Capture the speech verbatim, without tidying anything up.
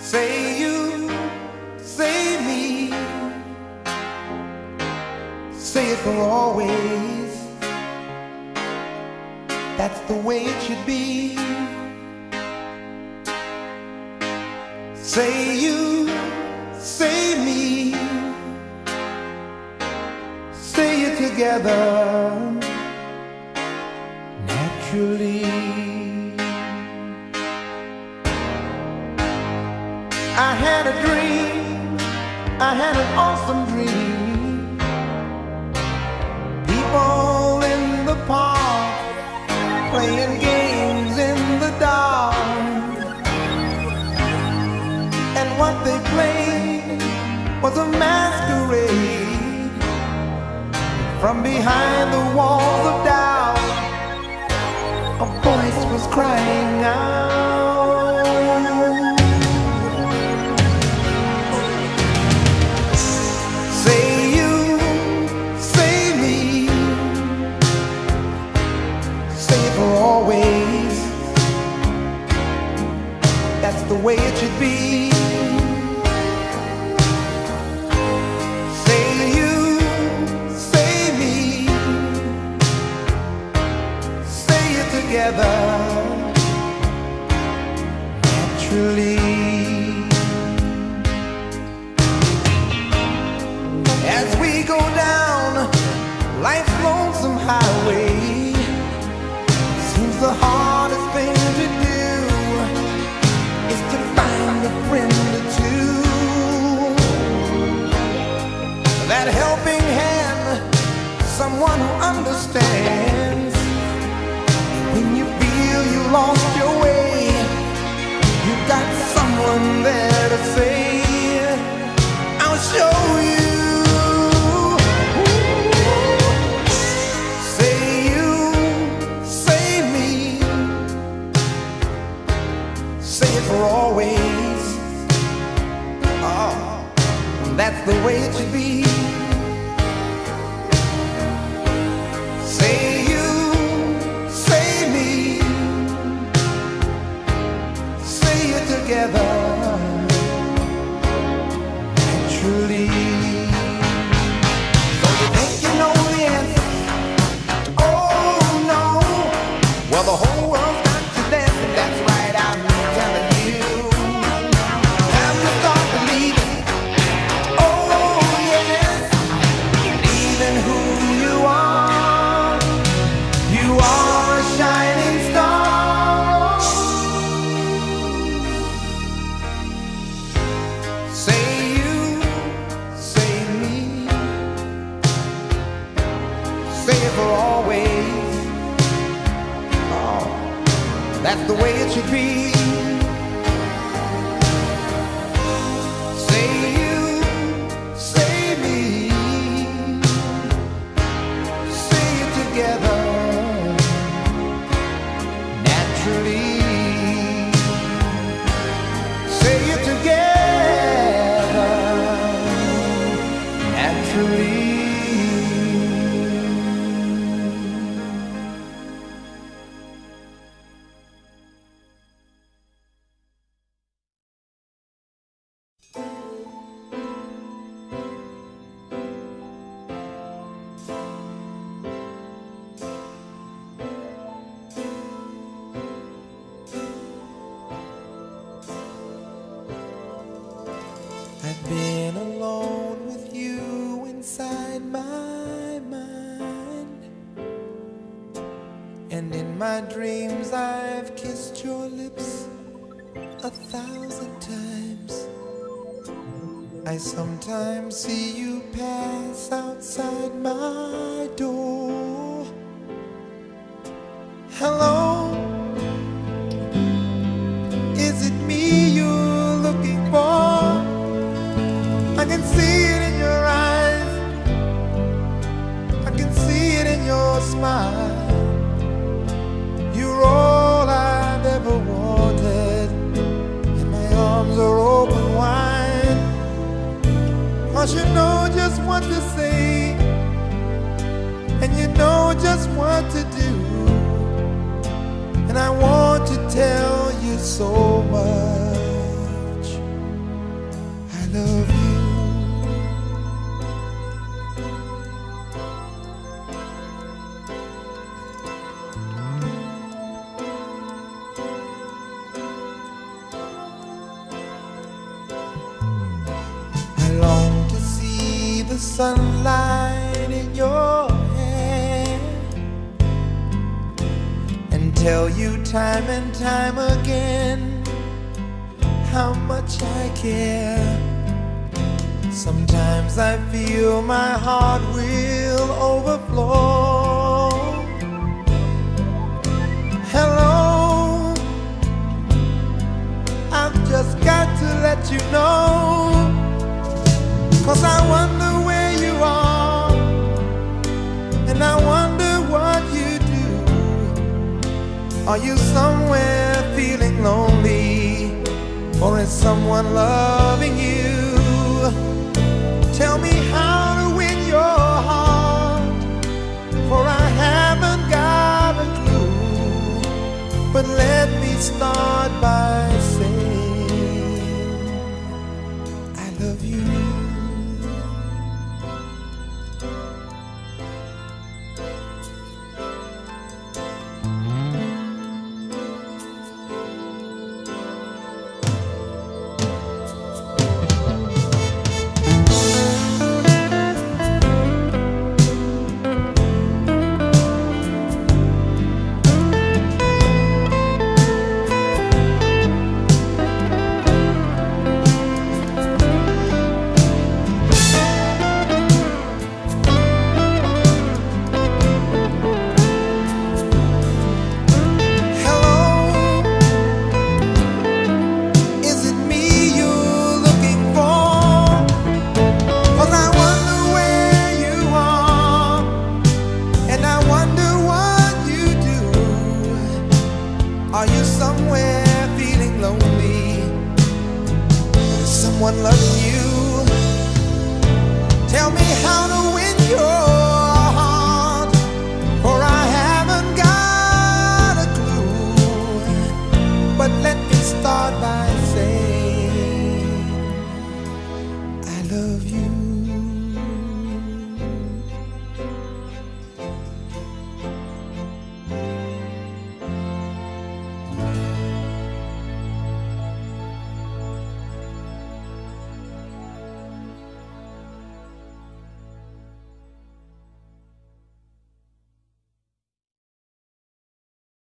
Say you, say me, say it for always. That's the way it should be. Say you, say me, say it together naturally. I had a dream, I had an awesome dream. People in the park playing games in the dark, and what they played was a masquerade. From behind the walls of doubt, a voice was crying out. Say you, say me, say it for always. That's the way it should be. Say you, say me, say it together naturally. As we go down life's lonesome highway, seems the hardest thing to do is to find a friend or two. That helping hand, someone who understands. When you feel you lost your way, you got someone there to say, I'll show you. Say you, say me, say it for always. Oh, that's the way it should be. Say you, say me, say it together naturally. So you think you know the answer? Oh no. Well, the whole world's got to dance, and that's right, I'm telling you. Time to start believing. Oh yes, believe in who you are. You are a shining star. Say you, say me, say it for always. Oh, that's the way it should be. Say you, say me, say it together naturally. Say it together naturally. I've been alone with you inside my mind, and in my dreams I've kissed your lips a thousand times. I sometimes see you pass outside my door. Hello, is it me you're looking for? I can see it in your eyes, I can see it in your smile. You're all I've ever wanted, and my arms are open wide. 'Cause you know just what to say, and you know just what to do, and I want to tell you so much. long to see the sunlight in your hair and tell you time and time again how much I care. Sometimes I feel my heart will overflow. Hello, I've just got to let you know, 'cause I wonder where you are, and I wonder what you do. Are you somewhere feeling lonely, or is someone loving you? Tell me how to win your heart, for I haven't got a clue. But let me start by saying I love you. Are you somewhere feeling lonely? Is someone loving you?